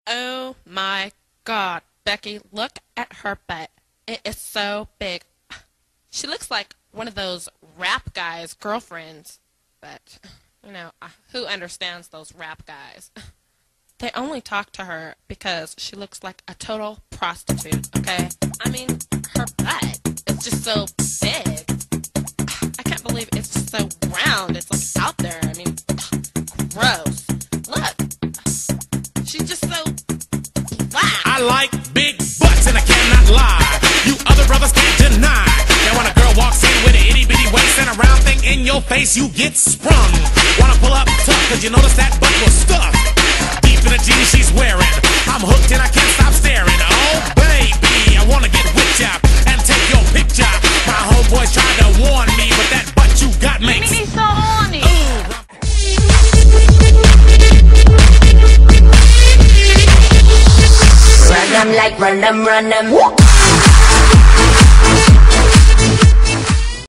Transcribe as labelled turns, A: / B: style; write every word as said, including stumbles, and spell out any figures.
A: Oh my God, Becky, look at her butt. It is so big. She looks like one of those rap guys' girlfriends. But, you know, who understands those rap guys? They only talk to her because she looks like a total prostitute, okay? I mean, her butt is just so big. I can't believe it's just so round. It's like out there. I mean, gross. Look. She's just so flat.
B: I like big butts and I cannot lie. You other brothers can't deny. Now when a girl walks in with an itty bitty waist and a round thing in your face, you get sprung. Wanna pull up tough cause you notice that butt was stuffed deep in the jeans she's wearing. I'm hooked and I can't stop staring. Oh baby, I wanna get whipped up and take your picture. My homeboys tried to warn me, but that butt you got makes
C: me so horny.
B: Ooh.
D: Run them like run them, run them.